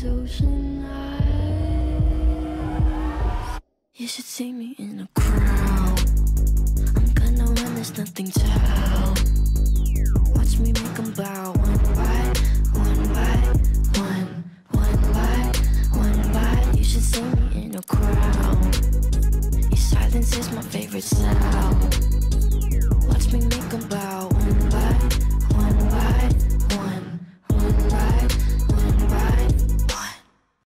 these ocean eyes. You should see me in a crowd. I'm gonna run, there's nothing to help. Watch me make 'em bow.